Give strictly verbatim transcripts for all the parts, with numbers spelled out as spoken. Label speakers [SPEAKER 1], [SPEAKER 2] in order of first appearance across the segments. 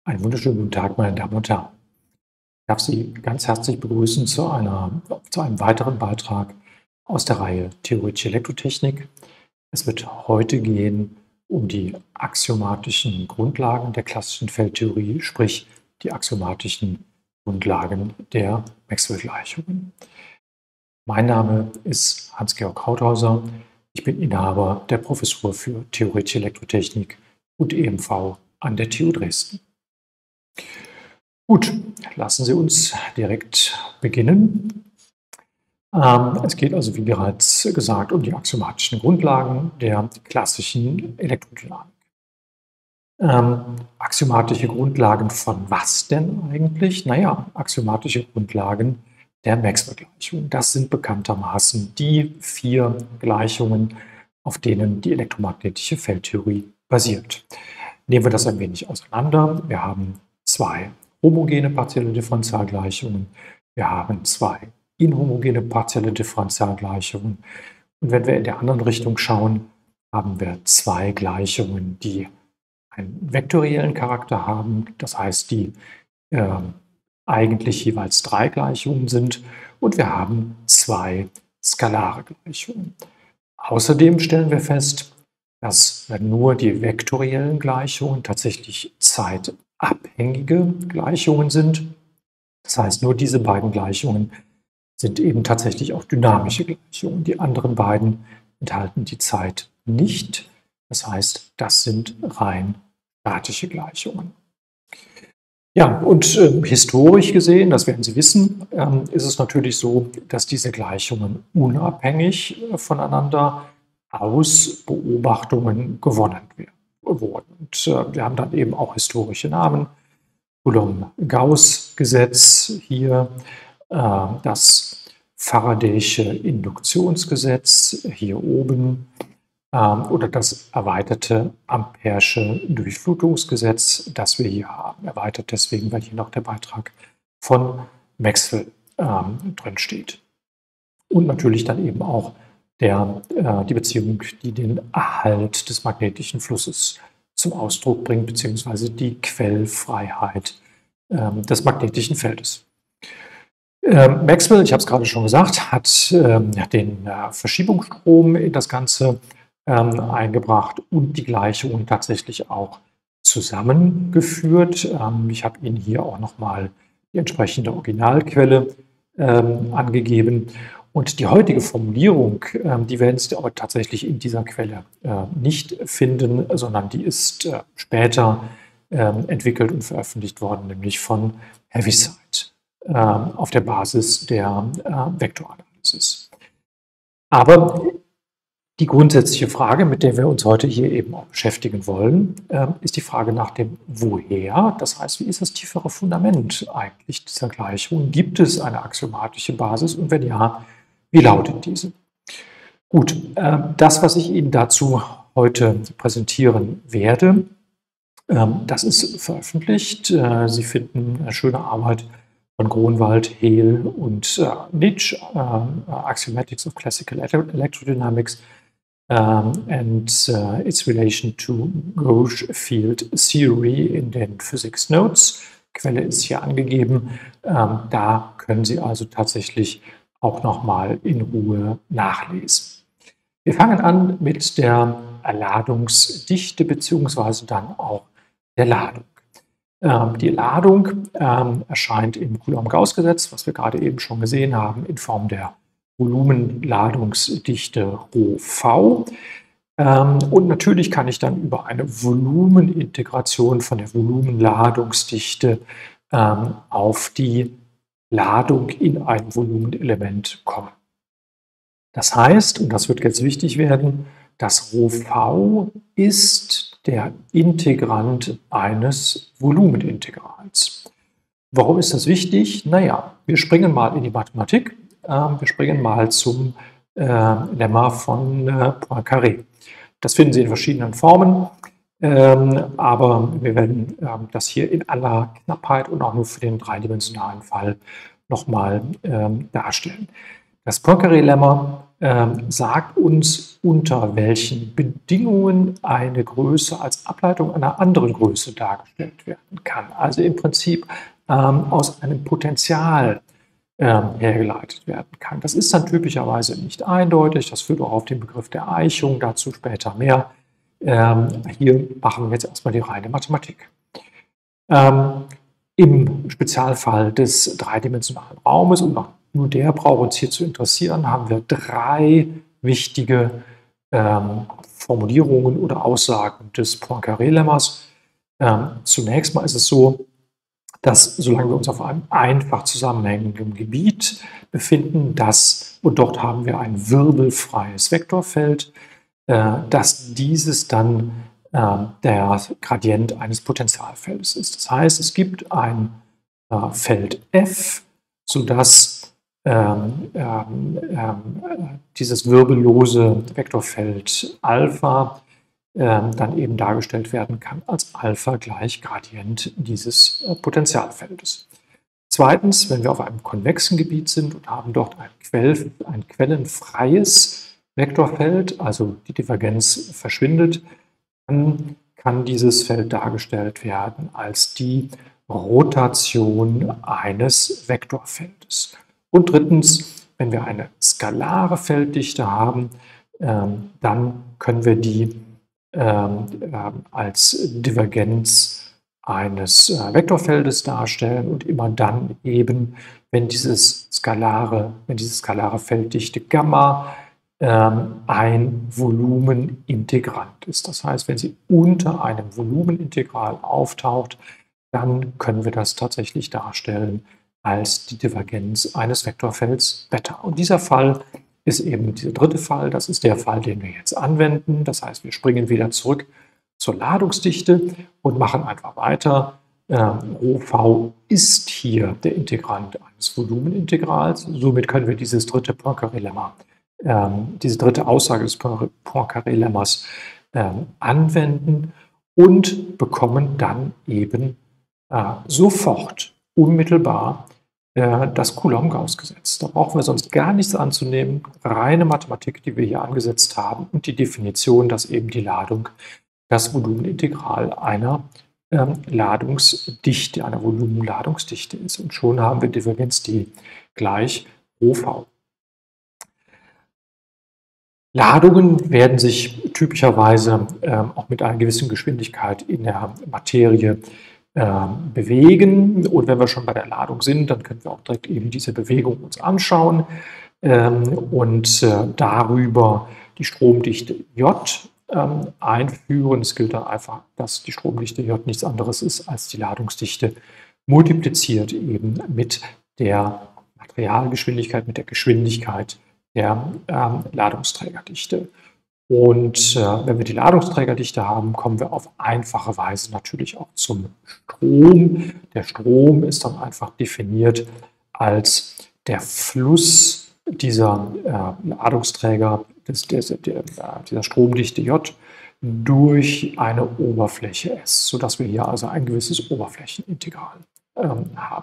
[SPEAKER 1] Einen wunderschönen guten Tag, meine Damen und Herren. Ich darf Sie ganz herzlich begrüßen zu, einer, zu einem weiteren Beitrag aus der Reihe Theoretische Elektrotechnik. Es wird heute gehen um die axiomatischen Grundlagen der klassischen Feldtheorie, sprich die axiomatischen Grundlagen der Maxwell-Gleichungen. Mein Name ist Hans-Georg Krauthauser. Ich bin Inhaber der Professur für Theoretische Elektrotechnik und E M V an der T U Dresden. Gut, lassen Sie uns direkt beginnen. Ähm, es geht also, wie bereits gesagt, um die axiomatischen Grundlagen der klassischen Elektrodynamik. Ähm, axiomatische Grundlagen von was denn eigentlich? Naja, axiomatische Grundlagen der Maxwell-Gleichung. Das sind bekanntermaßen die vier Gleichungen, auf denen die elektromagnetische Feldtheorie basiert. Nehmen wir das ein wenig auseinander. Wir haben zwei homogene partielle Differentialgleichungen. Wir haben zwei inhomogene partielle Differentialgleichungen. Und wenn wir in der anderen Richtung schauen, haben wir zwei Gleichungen, die einen vektoriellen Charakter haben. Das heißt, die äh, eigentlich jeweils drei Gleichungen sind. Und wir haben zwei skalare Gleichungen. Außerdem stellen wir fest, dass nur die vektoriellen Gleichungen tatsächlich zeitabhängige Gleichungen sind. Das heißt, nur diese beiden Gleichungen sind eben tatsächlich auch dynamische Gleichungen. Die anderen beiden enthalten die Zeit nicht. Das heißt, das sind rein statische Gleichungen. Ja, und äh, historisch gesehen, das werden Sie wissen, ähm, ist es natürlich so, dass diese Gleichungen unabhängig äh, voneinander aus Beobachtungen gewonnen wurden. Und äh, wir haben dann eben auch historische Namen. Coulomb-Gauss-Gesetz hier, äh, das Faraday'sche Induktionsgesetz hier oben äh, oder das erweiterte Ampere'sche Durchflutungsgesetz, das wir hier haben. Erweitert deswegen, weil hier noch der Beitrag von Maxwell äh, drin steht. Und natürlich dann eben auch Der, äh, die Beziehung, die den Erhalt des magnetischen Flusses zum Ausdruck bringt, beziehungsweise die Quellfreiheit äh, des magnetischen Feldes. Äh, Maxwell, ich habe es gerade schon gesagt, hat äh, den äh, Verschiebungsstrom in das Ganze äh, eingebracht und die Gleichungen tatsächlich auch zusammengeführt. Ähm, ich habe Ihnen hier auch nochmal die entsprechende Originalquelle äh, angegeben. Und die heutige Formulierung, die werden Sie aber tatsächlich in dieser Quelle nicht finden, sondern die ist später entwickelt und veröffentlicht worden, nämlich von Heaviside auf der Basis der Vektoranalysis. Aber die grundsätzliche Frage, mit der wir uns heute hier eben auch beschäftigen wollen, ist die Frage nach dem Woher. Das heißt, wie ist das tiefere Fundament eigentlich dieser Gleichung? Gibt es eine axiomatische Basis und wenn ja, wie lautet diese? Gut, äh, das, was ich Ihnen dazu heute präsentieren werde, äh, das ist veröffentlicht. Äh, Sie finden eine schöne Arbeit von Gronwald, Hehl und äh, Nitsch, äh, Axiomatics of Classical Electrodynamics um, and uh, its relation to gauge field theory in den Physics Notes. Quelle ist hier angegeben. Ähm, da können Sie also tatsächlich auch nochmal in Ruhe nachlesen. Wir fangen an mit der Ladungsdichte beziehungsweise dann auch der Ladung. Ähm, die Ladung ähm, erscheint im Coulomb-Gauss-Gesetz, was wir gerade eben schon gesehen haben, in Form der Volumenladungsdichte ρV. Ähm, und natürlich kann ich dann über eine Volumenintegration von der Volumenladungsdichte ähm, auf die Ladung in ein Volumenelement kommen. Das heißt, und das wird jetzt wichtig werden, das ρV ist der Integrand eines Volumenintegrals. Warum ist das wichtig? Naja, wir springen mal in die Mathematik. Äh, wir springen mal zum äh, Lemma von äh, Poincaré. Das finden Sie in verschiedenen Formen. Ähm, aber wir werden ähm, das hier in aller Knappheit und auch nur für den dreidimensionalen Fall nochmal ähm, darstellen. Das Poincaré-Lemma ähm, sagt uns, unter welchen Bedingungen eine Größe als Ableitung einer anderen Größe dargestellt werden kann. Also im Prinzip ähm, aus einem Potential ähm, hergeleitet werden kann. Das ist dann typischerweise nicht eindeutig, das führt auch auf den Begriff der Eichung, dazu später mehr. Ähm, hier machen wir jetzt erstmal die reine Mathematik. Ähm, Im Spezialfall des dreidimensionalen Raumes, und nur der braucht uns hier zu interessieren, haben wir drei wichtige ähm, Formulierungen oder Aussagen des Poincaré-Lemmas. Ähm, zunächst mal ist es so, dass solange wir uns auf einem einfach zusammenhängenden Gebiet befinden, das, und dort haben wir ein wirbelfreies Vektorfeld, äh, dass dieses dann äh, der Gradient eines Potentialfeldes ist. Das heißt, es gibt ein äh, Feld F, sodass ähm, ähm, äh, dieses wirbellose Vektorfeld Alpha dann eben dargestellt werden kann als Alpha gleich Gradient dieses äh, Potentialfeldes. Zweitens, wenn wir auf einem konvexen Gebiet sind und haben dort ein, Quell, ein quellenfreies Vektorfeld, also die Divergenz verschwindet, dann kann dieses Feld dargestellt werden als die Rotation eines Vektorfeldes. Und drittens, wenn wir eine skalare Felddichte haben, ähm, dann können wir die Ähm, äh, als Divergenz eines äh, Vektorfeldes darstellen und immer dann eben, wenn dieses skalare, wenn diese skalare Felddichte Gamma ähm, ein Volumenintegrand ist. Das heißt, wenn sie unter einem Volumenintegral auftaucht, dann können wir das tatsächlich darstellen als die Divergenz eines Vektorfelds Beta. Und dieser Fall ist eben dieser dritte Fall, das ist der Fall, den wir jetzt anwenden. Das heißt, wir springen wieder zurück zur Ladungsdichte und machen einfach weiter. Ähm, Rho v ist hier der Integrand eines Volumenintegrals. Somit können wir dieses dritte Poincaré-Lemma, ähm, diese dritte Aussage des Poincaré-Lemmas ähm, anwenden und bekommen dann eben äh, sofort, unmittelbar, das Coulomb-Gauss-Gesetz. Da brauchen wir sonst gar nichts anzunehmen. Reine Mathematik, die wir hier angesetzt haben, und die Definition, dass eben die Ladung das Volumenintegral einer ähm, Ladungsdichte, einer Volumenladungsdichte ist. Und schon haben wir Divergenz D gleich Rho v. Ladungen werden sich typischerweise ähm, auch mit einer gewissen Geschwindigkeit in der Materie bewegen. Und wenn wir schon bei der Ladung sind, dann können wir auch direkt eben diese Bewegung uns anschauen ähm, und äh, darüber die Stromdichte J ähm, einführen. Es gilt dann einfach, dass die Stromdichte J nichts anderes ist als die Ladungsdichte multipliziert eben mit der Materialgeschwindigkeit, mit der Geschwindigkeit der ähm, Ladungsträgerdichte. Und äh, wenn wir die Ladungsträgerdichte haben, kommen wir auf einfache Weise natürlich auch zum Strom. Der Strom ist dann einfach definiert als der Fluss dieser äh, Ladungsträger, des, des, der, dieser Stromdichte J durch eine Oberfläche S, sodass wir hier also ein gewisses Oberflächenintegral ähm, haben.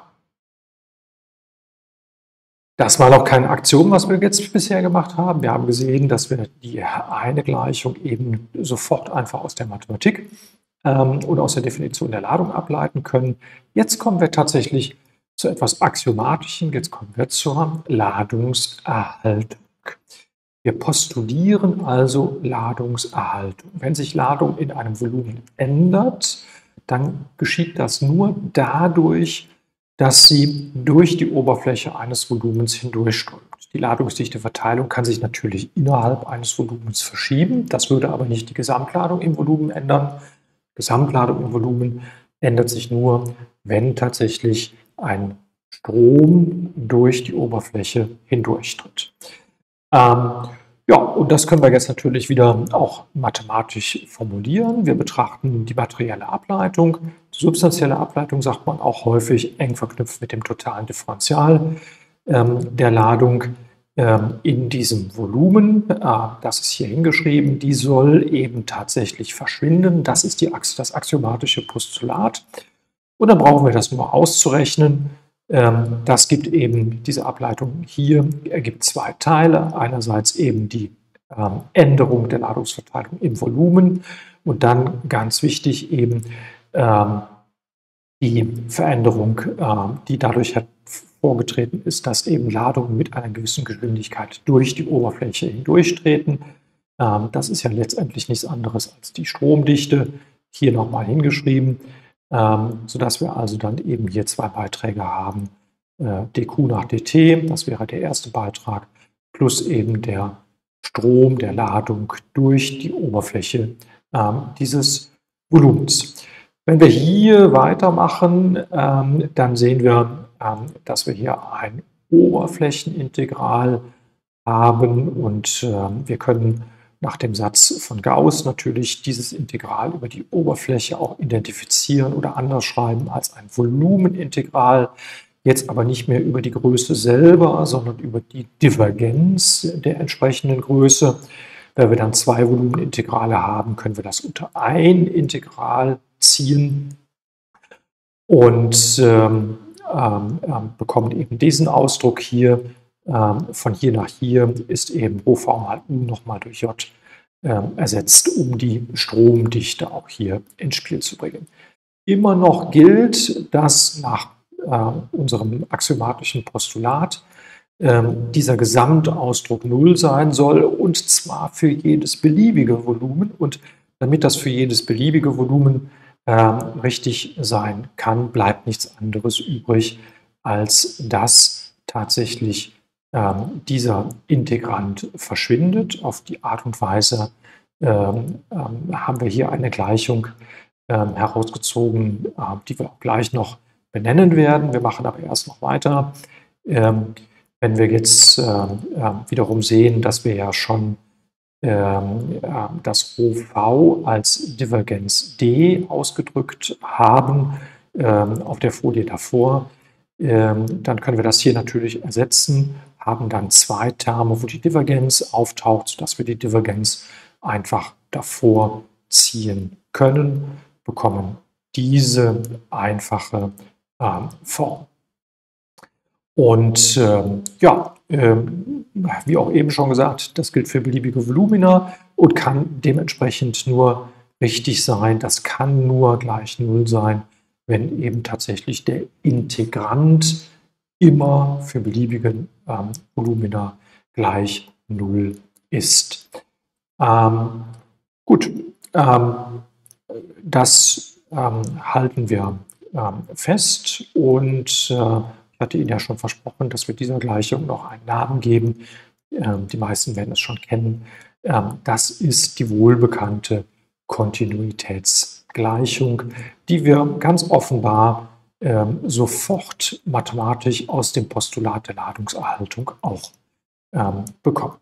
[SPEAKER 1] Das war noch keine Aktion, was wir jetzt bisher gemacht haben. Wir haben gesehen, dass wir die eine Gleichung eben sofort einfach aus der Mathematik ähm, oder aus der Definition der Ladung ableiten können. Jetzt kommen wir tatsächlich zu etwas Axiomatischem. Jetzt kommen wir zur Ladungserhaltung. Wir postulieren also Ladungserhaltung. Wenn sich Ladung in einem Volumen ändert, dann geschieht das nur dadurch, dass sie durch die Oberfläche eines Volumens hindurchströmt. Die Ladungsdichteverteilung kann sich natürlich innerhalb eines Volumens verschieben. Das würde aber nicht die Gesamtladung im Volumen ändern. Gesamtladung im Volumen ändert sich nur, wenn tatsächlich ein Strom durch die Oberfläche hindurchtritt. Ähm, Ja, und das können wir jetzt natürlich wieder auch mathematisch formulieren. Wir betrachten die materielle Ableitung. Die substanzielle Ableitung sagt man auch häufig eng verknüpft mit dem totalen Differential ähm, der Ladung ähm, in diesem Volumen. Äh, das ist hier hingeschrieben. Die soll eben tatsächlich verschwinden. Das ist die, das axiomatische Postulat. Und dann brauchen wir das nur auszurechnen. Ähm, das gibt eben, diese Ableitung hier ergibt zwei Teile. Einerseits eben die ähm, Änderung der Ladungsverteilung im Volumen und dann ganz wichtig eben ähm, die Veränderung, äh, die dadurch hervorgetreten ist, dass eben Ladungen mit einer gewissen Geschwindigkeit durch die Oberfläche hindurchtreten. Ähm, das ist ja letztendlich nichts anderes als die Stromdichte, hier nochmal hingeschrieben, ähm, sodass wir also dann eben hier zwei Beiträge haben, äh, dQ nach dt, das wäre der erste Beitrag, plus eben der Strom der Ladung durch die Oberfläche ähm, dieses Volumens. Wenn wir hier weitermachen, ähm, dann sehen wir, ähm, dass wir hier ein Oberflächenintegral haben und ähm, wir können nach dem Satz von Gauss natürlich dieses Integral über die Oberfläche auch identifizieren oder anders schreiben als ein Volumenintegral, jetzt aber nicht mehr über die Größe selber, sondern über die Divergenz der entsprechenden Größe. Wenn wir dann zwei Volumenintegrale haben, können wir das unter ein Integral ziehen und ähm, ähm, bekommen eben diesen Ausdruck hier. Ähm, von hier nach hier ist eben Rho v mal U nochmal durch J ähm, ersetzt, um die Stromdichte auch hier ins Spiel zu bringen. Immer noch gilt, dass nach äh, unserem axiomatischen Postulat ähm, dieser Gesamtausdruck null sein soll, und zwar für jedes beliebige Volumen. Und damit das für jedes beliebige Volumen ähm, richtig sein kann, bleibt nichts anderes übrig, als dass tatsächlich ähm, dieser Integrand verschwindet. Auf die Art und Weise ähm, ähm, haben wir hier eine Gleichung ähm, herausgezogen, äh, die wir auch gleich noch benennen werden. Wir machen aber erst noch weiter. Ähm, wenn wir jetzt äh, äh, wiederum sehen, dass wir ja schon ähm, äh, das Rho v als Divergenz d ausgedrückt haben ähm, auf der Folie davor, ähm, dann können wir das hier natürlich ersetzen, haben dann zwei Terme, wo die Divergenz auftaucht, sodass wir die Divergenz einfach davor ziehen können, bekommen diese einfache ähm, Form. Und ähm, ja, ähm, wie auch eben schon gesagt, das gilt für beliebige Volumina und kann dementsprechend nur richtig sein. Das kann nur gleich null sein, wenn eben tatsächlich der Integrand immer für beliebige ähm, Volumina gleich null ist. Ähm, gut, ähm, das ähm, halten wir ähm, fest und äh, ich hatte Ihnen ja schon versprochen, dass wir dieser Gleichung noch einen Namen geben. Ähm, die meisten werden es schon kennen. Ähm, das ist die wohlbekannte Kontinuitätsgleichung, die wir ganz offenbar ähm, sofort mathematisch aus dem Postulat der Ladungserhaltung auch ähm, bekommen.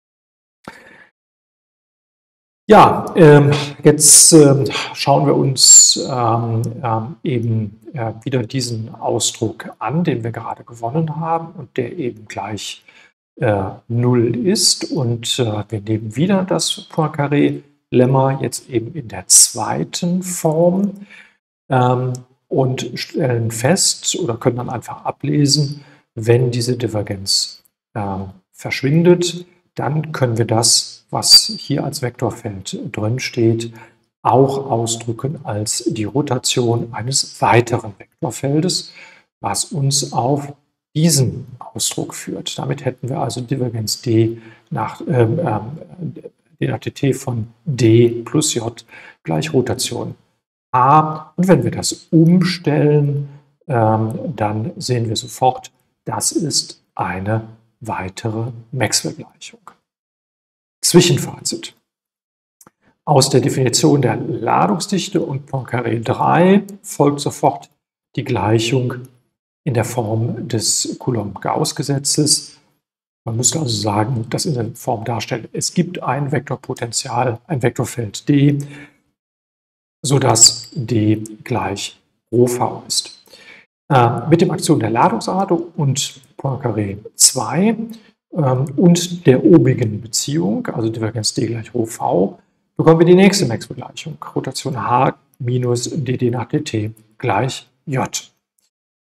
[SPEAKER 1] Ja, ähm, jetzt ähm, schauen wir uns ähm, ähm, eben äh, wieder diesen Ausdruck an, den wir gerade gewonnen haben und der eben gleich äh, null ist. Und äh, wir nehmen wieder das Poincaré-Lemma jetzt eben in der zweiten Form ähm, und stellen fest oder können dann einfach ablesen, wenn diese Divergenz äh, verschwindet, dann können wir das, was hier als Vektorfeld drin steht, auch ausdrücken als die Rotation eines weiteren Vektorfeldes, was uns auf diesen Ausdruck führt. Damit hätten wir also Divergenz d nach, ähm, d nach dt von d plus j gleich Rotation a. Und wenn wir das umstellen, ähm, dann sehen wir sofort, das ist eine weitere Maxwell-Gleichung. Zwischenfazit. Aus der Definition der Ladungsdichte und Poincaré drei folgt sofort die Gleichung in der Form des Coulomb-Gauss-Gesetzes. Man müsste also sagen, das in der Form darstellen, es gibt ein Vektorpotential, ein Vektorfeld D, sodass D gleich Rho v ist. Äh, mit dem Aktion der Ladungserhaltung und Poincaré zwei ähm, und der obigen Beziehung, also Divergenz D gleich Rho v, bekommen wir die nächste Maxwell-Gleichung, Rotation H minus dd nach dt gleich J.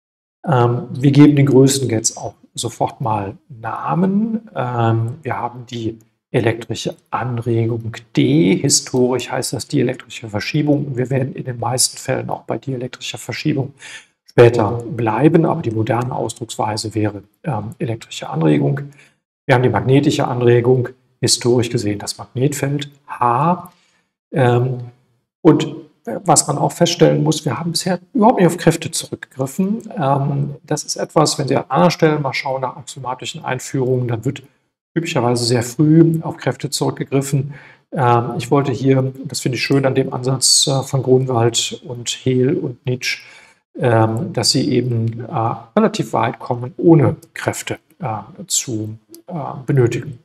[SPEAKER 1] Ähm, wir geben den Größen jetzt auch sofort mal Namen. Ähm, wir haben die elektrische Anregung D. Historisch heißt das dielektrische Verschiebung. Wir werden in den meisten Fällen auch bei dielektrischer Verschiebung später bleiben, aber die moderne Ausdrucksweise wäre ähm, elektrische Anregung. Wir haben die magnetische Anregung, historisch gesehen das Magnetfeld H. Ähm, und was man auch feststellen muss, wir haben bisher überhaupt nicht auf Kräfte zurückgegriffen. Ähm, das ist etwas, wenn Sie an anderen Stellen mal schauen nach axiomatischen Einführungen, dann wird typischerweise sehr früh auf Kräfte zurückgegriffen. Ähm, ich wollte hier, das finde ich schön an dem Ansatz äh, von Grunwald und Hehl und Nitsch, ähm, dass sie eben äh, relativ weit kommen, ohne Kräfte äh, zu äh, benötigen.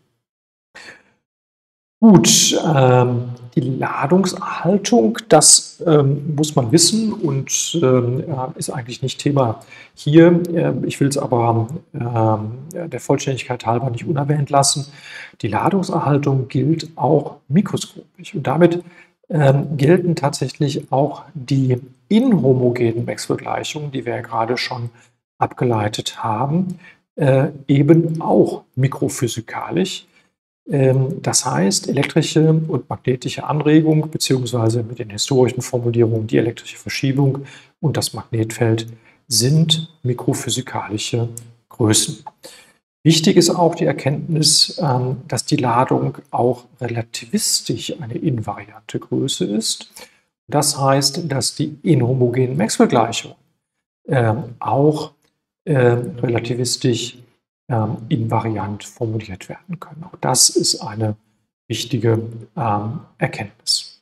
[SPEAKER 1] Gut, ähm, die Ladungserhaltung, das ähm, muss man wissen und ähm, ist eigentlich nicht Thema hier. Äh, ich will es aber ähm, der Vollständigkeit halber nicht unerwähnt lassen. Die Ladungserhaltung gilt auch mikroskopisch und damit ähm, gelten tatsächlich auch die inhomogenen Maxwell-Gleichungen, die wir ja gerade schon abgeleitet haben, äh, eben auch mikrophysikalisch. Das heißt, elektrische und magnetische Anregung beziehungsweise mit den historischen Formulierungen die elektrische Verschiebung und das Magnetfeld sind mikrophysikalische Größen. Wichtig ist auch die Erkenntnis, dass die Ladung auch relativistisch eine invariante Größe ist. Das heißt, dass die inhomogenen Maxwell-Gleichungen auch relativistisch Ähm, invariant formuliert werden können. Auch das ist eine wichtige ähm, Erkenntnis.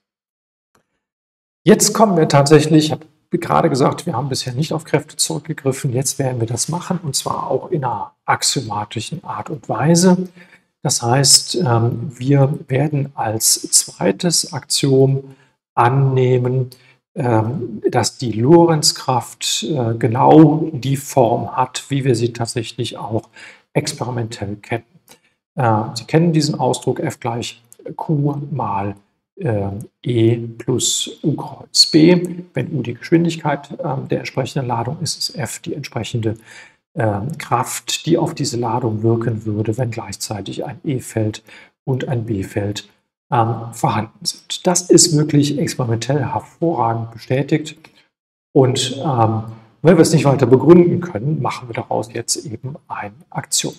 [SPEAKER 1] Jetzt kommen wir tatsächlich, ich habe gerade gesagt, wir haben bisher nicht auf Kräfte zurückgegriffen, jetzt werden wir das machen und zwar auch in einer axiomatischen Art und Weise. Das heißt, ähm, wir werden als zweites Axiom annehmen, ähm, dass die Lorentzkraft äh, genau die Form hat, wie wir sie tatsächlich auch experimentell kennen. Äh, Sie kennen diesen Ausdruck F gleich Q mal äh, E plus U kreuz B. Wenn U die Geschwindigkeit äh, der entsprechenden Ladung ist, ist F die entsprechende äh, Kraft, die auf diese Ladung wirken würde, wenn gleichzeitig ein E-Feld und ein B-Feld ähm, vorhanden sind. Das ist wirklich experimentell hervorragend bestätigt und ähm, wenn wir es nicht weiter begründen können, machen wir daraus jetzt eben eine Aktion.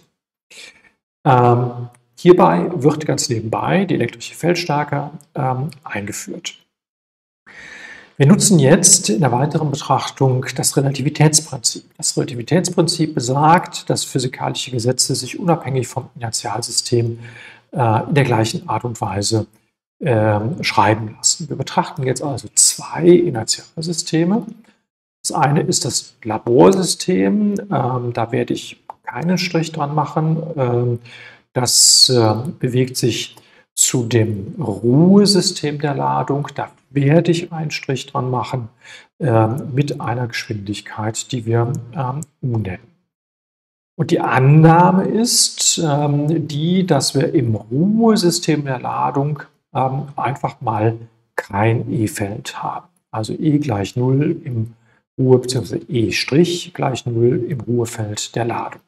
[SPEAKER 1] Ähm, hierbei wird ganz nebenbei die elektrische Feldstärke ähm, eingeführt. Wir nutzen jetzt in der weiteren Betrachtung das Relativitätsprinzip. Das Relativitätsprinzip besagt, dass physikalische Gesetze sich unabhängig vom Inertialsystem äh, in der gleichen Art und Weise äh, schreiben lassen. Wir betrachten jetzt also zwei Inertialsysteme. Das eine ist das Laborsystem, ähm, da werde ich keinen Strich dran machen. Ähm, das äh, bewegt sich zu dem Ruhesystem der Ladung, da werde ich einen Strich dran machen äh, mit einer Geschwindigkeit, die wir ähm, U nennen. Und die Annahme ist ähm, die, dass wir im Ruhesystem der Ladung ähm, einfach mal kein E-Feld haben. Also E gleich null im Ruhe bzw. E' gleich null im Ruhefeld der Ladung.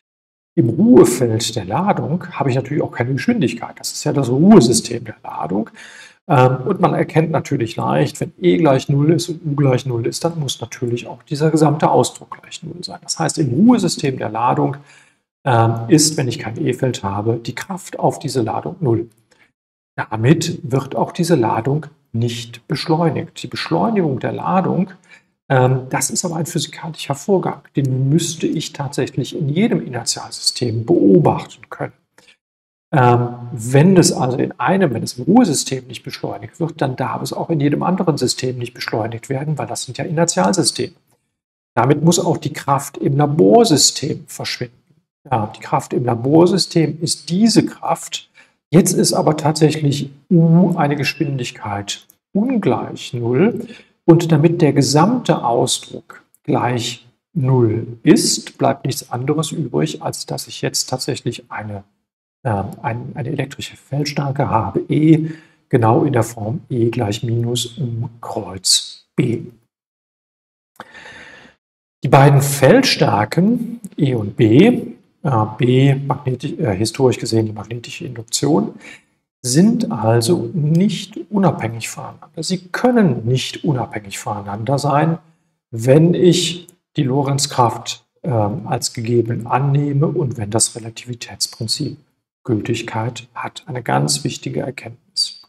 [SPEAKER 1] Im Ruhefeld der Ladung habe ich natürlich auch keine Geschwindigkeit. Das ist ja das Ruhesystem der Ladung. Und man erkennt natürlich leicht, wenn E gleich null ist und U gleich null ist, dann muss natürlich auch dieser gesamte Ausdruck gleich null sein. Das heißt, im Ruhesystem der Ladung ist, wenn ich kein E-Feld habe, die Kraft auf diese Ladung null. Damit wird auch diese Ladung nicht beschleunigt. Die Beschleunigung der Ladung, das ist aber ein physikalischer Vorgang, den müsste ich tatsächlich in jedem Inertialsystem beobachten können. Ähm, wenn es also in einem, wenn es im Ruhesystem nicht beschleunigt wird, dann darf es auch in jedem anderen System nicht beschleunigt werden, weil das sind ja Inertialsysteme. Damit muss auch die Kraft im Laborsystem verschwinden. Ja, die Kraft im Laborsystem ist diese Kraft. Jetzt ist aber tatsächlich U eine Geschwindigkeit ungleich null. Und damit der gesamte Ausdruck gleich null ist, bleibt nichts anderes übrig, als dass ich jetzt tatsächlich eine, äh, ein, eine elektrische Feldstärke habe, E, genau in der Form E gleich minus U kreuz B. Die beiden Feldstärken E und B, äh, B magnetisch, äh, historisch gesehen die magnetische Induktion, sind also nicht unabhängig voneinander. Sie können nicht unabhängig voneinander sein, wenn ich die Lorentzkraft äh, als gegeben annehme und wenn das Relativitätsprinzip Gültigkeit hat. Eine ganz wichtige Erkenntnis.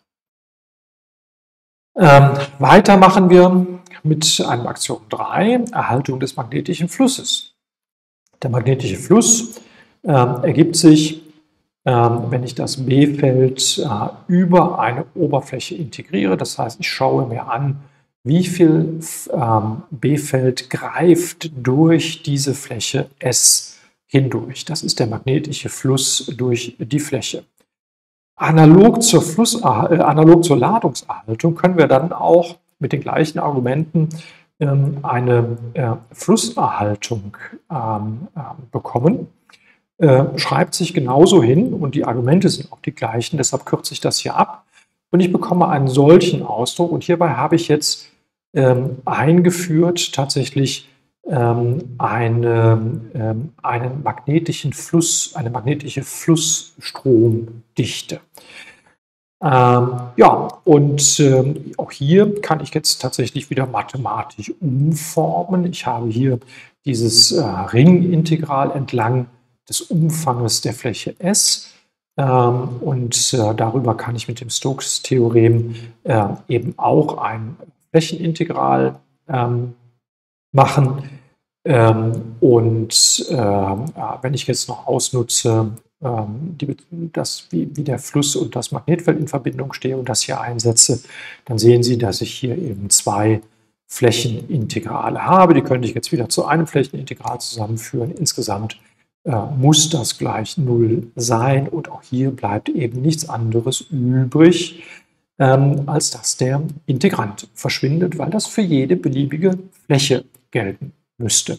[SPEAKER 1] Ähm, weiter machen wir mit einem Axiom drei, Erhaltung des magnetischen Flusses. Der magnetische Fluss äh, ergibt sich, äh, wenn ich das B-Feld äh, über eine Oberfläche integriere. Das heißt, ich schaue mir an, wie viel äh, B-Feld greift durch diese Fläche S hindurch. Das ist der magnetische Fluss durch die Fläche. Analog zur, Fluss, äh, analog zur Ladungserhaltung können wir dann auch mit den gleichen Argumenten ähm, eine äh, Flusserhaltung ähm, äh, bekommen. Äh, schreibt sich genauso hin und die Argumente sind auch die gleichen, deshalb kürze ich das hier ab. Und ich bekomme einen solchen Ausdruck und hierbei habe ich jetzt ähm, eingeführt tatsächlich ähm, eine, ähm, einen magnetischen Fluss, eine magnetische Flussstromdichte. Ähm, ja, und ähm, auch hier kann ich jetzt tatsächlich wieder mathematisch umformen. Ich habe hier dieses äh, Ringintegral entlang des Umfanges der Fläche S. Ähm, und äh, darüber kann ich mit dem Stokes-Theorem äh, eben auch ein Flächenintegral ähm, machen. Ähm, und äh, ja, wenn ich jetzt noch ausnutze, ähm, die, das, wie, wie der Fluss und das Magnetfeld in Verbindung stehe und das hier einsetze, dann sehen Sie, dass ich hier eben zwei Flächenintegrale habe. Die könnte ich jetzt wieder zu einem Flächenintegral zusammenführen. Insgesamt äh, muss das gleich null sein und auch hier bleibt eben nichts anderes übrig, ähm, als dass der Integrand verschwindet, weil das für jede beliebige Fläche gelten müsste.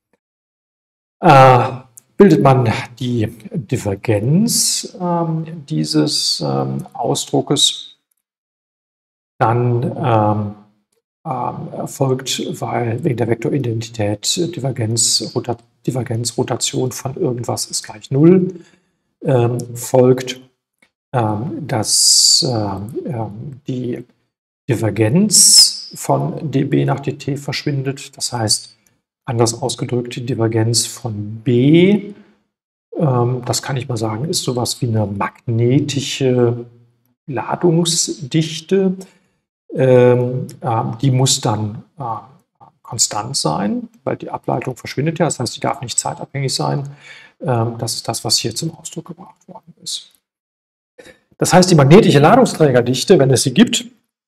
[SPEAKER 1] Äh, bildet man die Divergenz ähm, dieses ähm, Ausdruckes, dann ähm, ähm, erfolgt, weil wegen der Vektoridentität Divergenz, Rota, Divergenz, Rotation von irgendwas ist gleich null, ähm, folgt, ähm, dass ähm, die Divergenz von dB nach dt verschwindet. Das heißt, anders ausgedrückt, die Divergenz von B, ähm, das kann ich mal sagen, ist sowas wie eine magnetische Ladungsdichte. Ähm, äh, die muss dann äh, konstant sein, weil die Ableitung verschwindet ja. Das heißt, die darf nicht zeitabhängig sein. Ähm, das ist das, was hier zum Ausdruck gebracht worden ist. Das heißt, die magnetische Ladungsträgerdichte, wenn es sie gibt,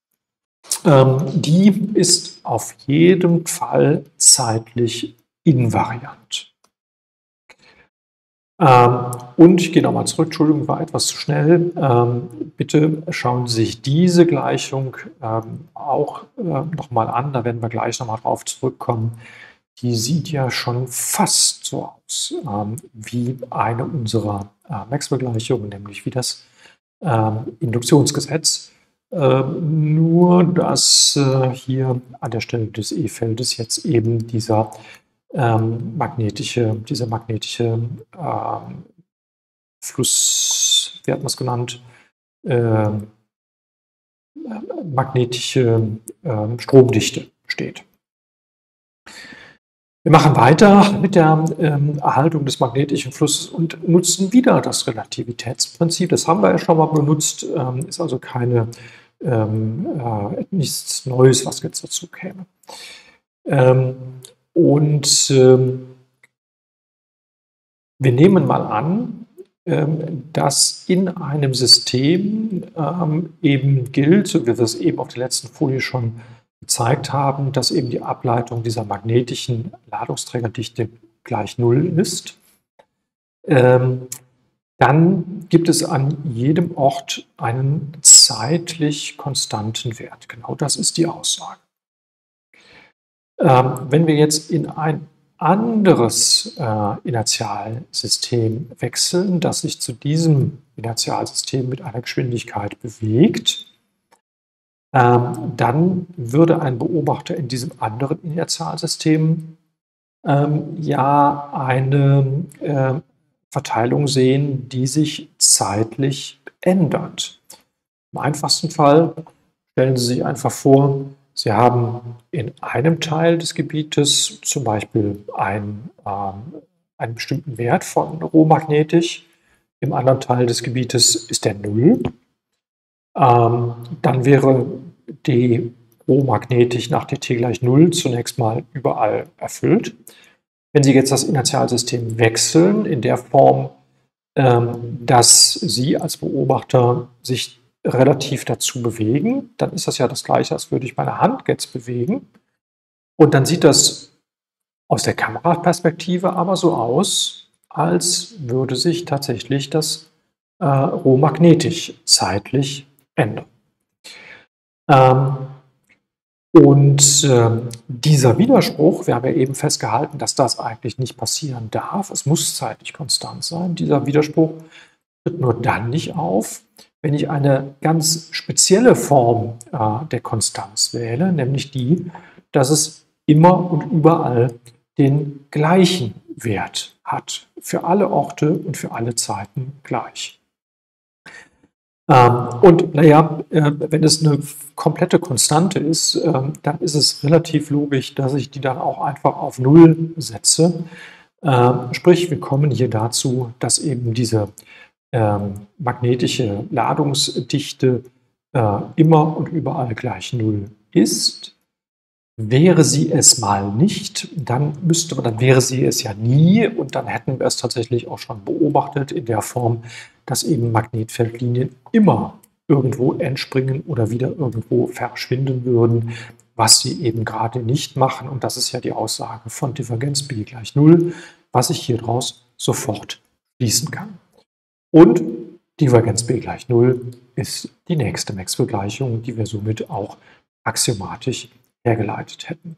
[SPEAKER 1] die ist auf jeden Fall zeitlich invariant. Und ich gehe nochmal zurück, Entschuldigung, war etwas zu schnell. Bitte schauen Sie sich diese Gleichung auch nochmal an, da werden wir gleich nochmal drauf zurückkommen. Die sieht ja schon fast so aus wie eine unserer Maxwell-Gleichungen, nämlich wie das Induktionsgesetz. Ähm, nur, dass äh, hier an der Stelle des E-Feldes jetzt eben dieser ähm, magnetische, dieser magnetische ähm, Fluss, wie hat man es genannt, äh, magnetische äh, Stromdichte steht. Wir machen weiter mit der ähm, Erhaltung des magnetischen Flusses und nutzen wieder das Relativitätsprinzip. Das haben wir ja schon mal benutzt, ähm, ist also keine Ähm, äh, nichts Neues, was jetzt dazu käme. Ähm, und ähm, wir nehmen mal an, ähm, dass in einem System ähm, eben gilt, so wie wir es eben auf der letzten Folie schon gezeigt haben, dass eben die Ableitung dieser magnetischen Ladungsträgerdichte gleich null ist. Ähm, Dann gibt es an jedem Ort einen zeitlich konstanten Wert. Genau das ist die Aussage. Ähm, wenn wir jetzt in ein anderes äh, Inertialsystem wechseln, das sich zu diesem Inertialsystem mit einer Geschwindigkeit bewegt, ähm, dann würde ein Beobachter in diesem anderen Inertialsystem ähm, ja eine äh, Verteilung sehen, die sich zeitlich ändert. Im einfachsten Fall stellen Sie sich einfach vor, Sie haben in einem Teil des Gebietes zum Beispiel ein, ähm, einen bestimmten Wert von Rohmagnetisch, im anderen Teil des Gebietes ist der Null. Ähm, dann wäre die Rohmagnetisch nach dt gleich Null zunächst mal überall erfüllt. Wenn Sie jetzt das Inertialsystem wechseln, in der Form, ähm, dass Sie als Beobachter sich relativ dazu bewegen, dann ist das ja das Gleiche, als würde ich meine Hand jetzt bewegen. Und dann sieht das aus der Kameraperspektive aber so aus, als würde sich tatsächlich das äh, Rohmagnetisch zeitlich ändern. Ähm, und äh, dieser Widerspruch, wir haben ja eben festgehalten, dass das eigentlich nicht passieren darf, es muss zeitlich konstant sein, dieser Widerspruch tritt nur dann nicht auf, wenn ich eine ganz spezielle Form äh, der Konstanz wähle, nämlich die, dass es immer und überall den gleichen Wert hat, für alle Orte und für alle Zeiten gleich. Ähm, und naja, äh, wenn es eine komplette Konstante ist, äh, dann ist es relativ logisch, dass ich die dann auch einfach auf Null setze. Äh, sprich, wir kommen hier dazu, dass eben diese ähm, magnetische Ladungsdichte äh, immer und überall gleich Null ist. Wäre sie es mal nicht, dann müsste man, dann wäre sie es ja nie und dann hätten wir es tatsächlich auch schon beobachtet in der Form, dass eben Magnetfeldlinien immer irgendwo entspringen oder wieder irgendwo verschwinden würden, was sie eben gerade nicht machen. Und das ist ja die Aussage von Divergenz B gleich Null, was ich hier draus sofort schließen kann. Und Divergenz B gleich Null ist die nächste Maxwell-Gleichung, die wir somit auch axiomatisch hergeleitet hätten.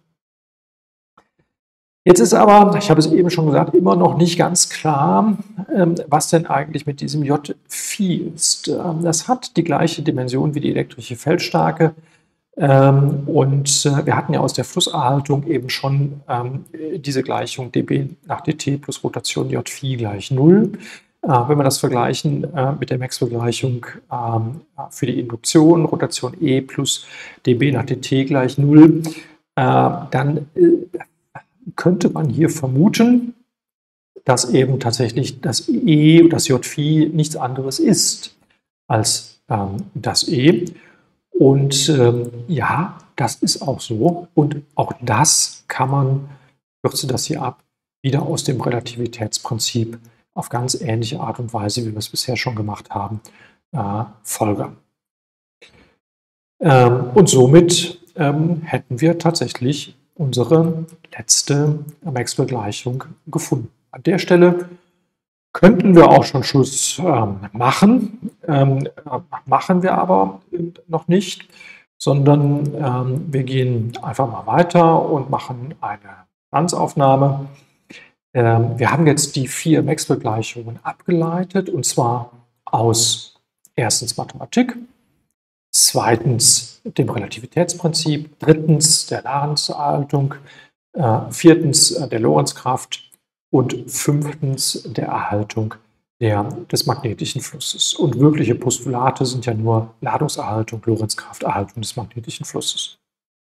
[SPEAKER 1] Jetzt ist aber, ich habe es eben schon gesagt, immer noch nicht ganz klar, was denn eigentlich mit diesem J Phi ist. Das hat die gleiche Dimension wie die elektrische Feldstärke. Und wir hatten ja aus der Flusserhaltung eben schon diese Gleichung dB nach dt plus Rotation J Phi gleich Null. Wenn wir das vergleichen mit der Maxwell-Gleichung für die Induktion, Rotation E plus dB nach dt gleich Null, dann könnte man hier vermuten, dass eben tatsächlich das E, das J Phi, nichts anderes ist als das E. Und ja, das ist auch so. Und auch das kann man, ich kürze das hier ab, wieder aus dem Relativitätsprinzip auf ganz ähnliche Art und Weise, wie wir es bisher schon gemacht haben, äh, folgern. Ähm, und somit ähm, hätten wir tatsächlich unsere letzte Maxwell-Gleichung gefunden. An der Stelle könnten wir auch schon Schluss ähm, machen, ähm, machen wir aber noch nicht, sondern ähm, wir gehen einfach mal weiter und machen eine Ganzaufnahme. Wir haben jetzt die vier Maxwell-Gleichungen abgeleitet, und zwar aus erstens Mathematik, zweitens dem Relativitätsprinzip, drittens der Lorentz-Erhaltung, äh, viertens der Lorentzkraft und fünftens der Erhaltung der, des magnetischen Flusses. Und wirkliche Postulate sind ja nur Ladungserhaltung, Lorentzkraft, Erhaltung des magnetischen Flusses.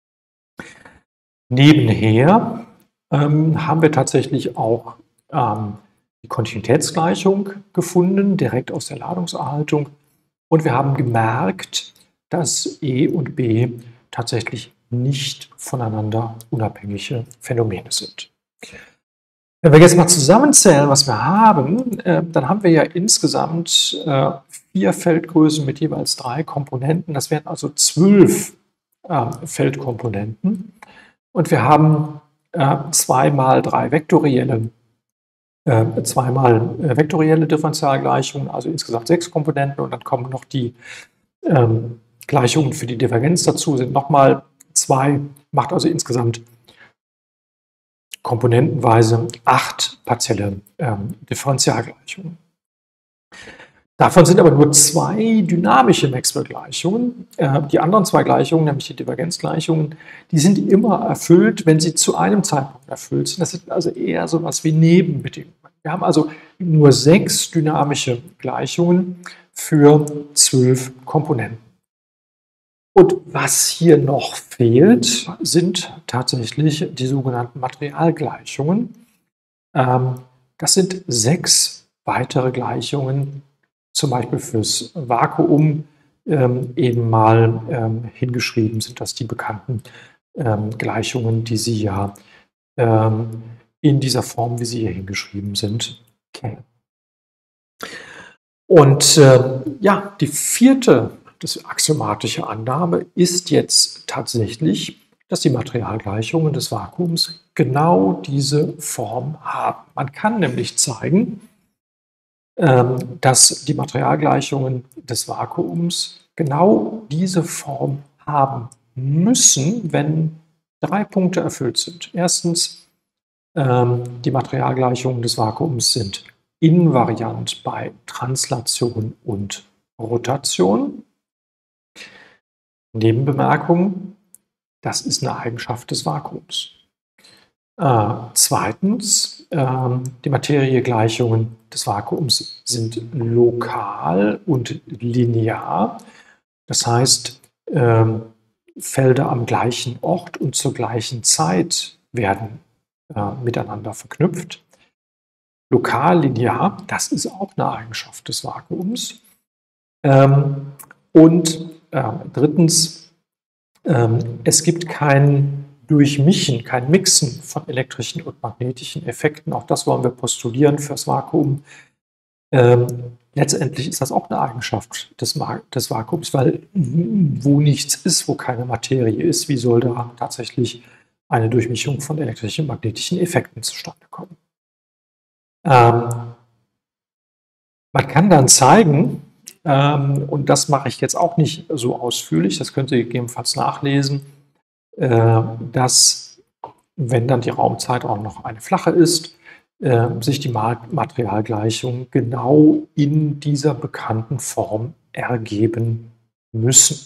[SPEAKER 1] Nebenher ähm, haben wir tatsächlich auch ähm, die Kontinuitätsgleichung gefunden, direkt aus der Ladungserhaltung. Und wir haben gemerkt, dass E und B tatsächlich nicht voneinander unabhängige Phänomene sind. Wenn wir jetzt mal zusammenzählen, was wir haben, äh, dann haben wir ja insgesamt äh, vier Feldgrößen mit jeweils drei Komponenten. Das wären also zwölf äh, Feldkomponenten. Und wir haben äh, zwei mal drei vektorielle, äh, zweimal äh, vektorielle Differentialgleichungen, also insgesamt sechs Komponenten. Und dann kommen noch die ähm, Gleichungen für die Divergenz dazu, sind nochmal zwei, macht also insgesamt komponentenweise acht partielle ähm, Differentialgleichungen. Davon sind aber nur zwei dynamische Maxwell-Gleichungen. Äh, die anderen zwei Gleichungen, nämlich die Divergenzgleichungen, die sind immer erfüllt, wenn sie zu einem Zeitpunkt erfüllt sind. Das sind also eher so etwas wie Nebenbedingungen. Wir haben also nur sechs dynamische Gleichungen für zwölf Komponenten. Und was hier noch fehlt, sind tatsächlich die sogenannten Materialgleichungen. Ähm, das sind sechs weitere Gleichungen, zum Beispiel fürs Vakuum ähm, eben mal ähm, hingeschrieben sind, das die bekannten ähm, Gleichungen, die Sie ja ähm, in dieser Form, wie sie hier hingeschrieben sind, kennen. Und äh, ja, die vierte, das axiomatische Annahme ist jetzt tatsächlich, dass die Materialgleichungen des Vakuums genau diese Form haben. Man kann nämlich zeigen, ähm, dass die Materialgleichungen des Vakuums genau diese Form haben müssen, wenn drei Punkte erfüllt sind. Erstens, ähm, die Materialgleichungen des Vakuums sind invariant bei Translation und Rotation. Nebenbemerkung, das ist eine Eigenschaft des Vakuums. Äh, zweitens, ähm, die Materiegleichungen des Vakuums sind lokal und linear. Das heißt, ähm, Felder am gleichen Ort und zur gleichen Zeit werden äh, miteinander verknüpft. Lokal, linear, das ist auch eine Eigenschaft des Vakuums. Ähm, und äh, drittens, ähm, es gibt kein Durchmischen, kein Mixen von elektrischen und magnetischen Effekten. Auch das wollen wir postulieren fürs Vakuum. Ähm, letztendlich ist das auch eine Eigenschaft des, des Vakuums, weil wo nichts ist, wo keine Materie ist, wie soll da tatsächlich eine Durchmischung von elektrischen und magnetischen Effekten zustande kommen? Ähm, man kann dann zeigen, ähm, und das mache ich jetzt auch nicht so ausführlich, das könnt ihr gegebenenfalls nachlesen, äh, dass, wenn dann die Raumzeit auch noch eine flache ist, äh, sich die Materialgleichungen genau in dieser bekannten Form ergeben müssen.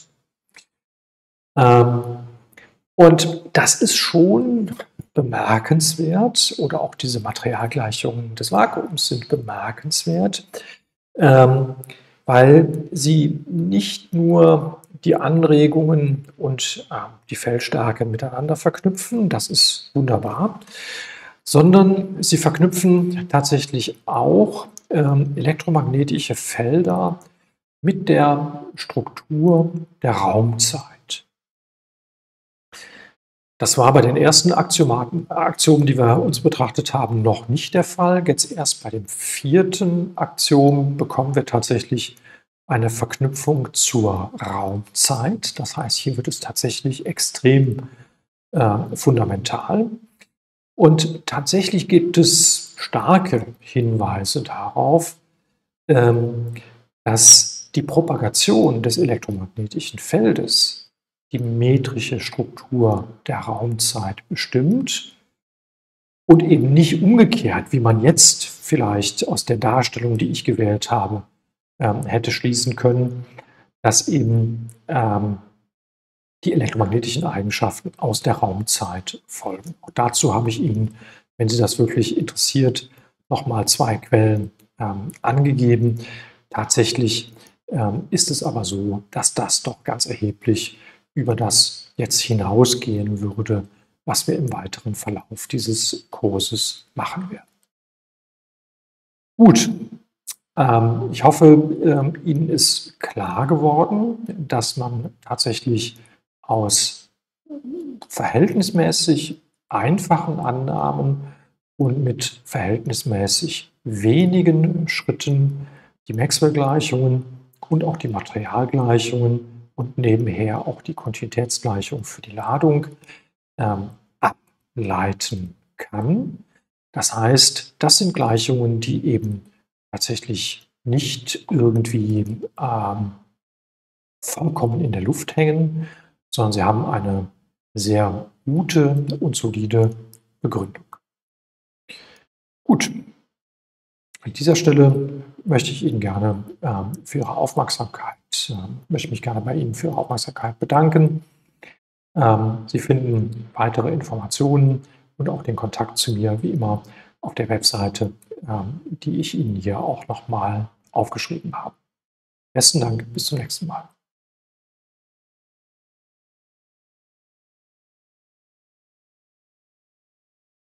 [SPEAKER 1] Ähm, und das ist schon bemerkenswert, oder auch diese Materialgleichungen des Vakuums sind bemerkenswert, ähm, weil sie nicht nur die Anregungen und äh, die Feldstärke miteinander verknüpfen, das ist wunderbar, sondern sie verknüpfen tatsächlich auch ähm, elektromagnetische Felder mit der Struktur der Raumzeit. Das war bei den ersten Axiomaten, Axiomen, die wir uns betrachtet haben, noch nicht der Fall. Jetzt erst bei dem vierten Axiom bekommen wir tatsächlich eine Verknüpfung zur Raumzeit. Das heißt, hier wird es tatsächlich extrem äh, fundamental. Und tatsächlich gibt es starke Hinweise darauf, ähm, dass die Propagation des elektromagnetischen Feldes die metrische Struktur der Raumzeit bestimmt und eben nicht umgekehrt, wie man jetzt vielleicht aus der Darstellung, die ich gewählt habe, ähm, hätte schließen können, dass eben ähm, die elektromagnetischen Eigenschaften aus der Raumzeit folgen. Auch dazu habe ich Ihnen, wenn Sie das wirklich interessiert, nochmal zwei Quellen ähm, angegeben. Tatsächlich ähm, ist es aber so, dass das doch ganz erheblich über das jetzt hinausgehen würde, was wir im weiteren Verlauf dieses Kurses machen werden. Gut, ähm, ich hoffe, ähm, Ihnen ist klar geworden, dass man tatsächlich aus verhältnismäßig einfachen Annahmen und mit verhältnismäßig wenigen Schritten die Maxwell-Gleichungen und auch die Materialgleichungen und nebenher auch die Kontinuitätsgleichung für die Ladung ähm, ableiten kann. Das heißt, das sind Gleichungen, die eben tatsächlich nicht irgendwie ähm, vollkommen in der Luft hängen, sondern sie haben eine sehr gute und solide Begründung. Gut, An dieser Stelle möchte ich Ihnen gerne ähm, für Ihre Aufmerksamkeit, ähm, möchte mich gerne bei Ihnen für Ihre Aufmerksamkeit bedanken. Ähm, Sie finden weitere Informationen und auch den Kontakt zu mir wie immer auf der Webseite, ähm, die ich Ihnen hier auch nochmal aufgeschrieben habe. Besten Dank, bis zum nächsten Mal.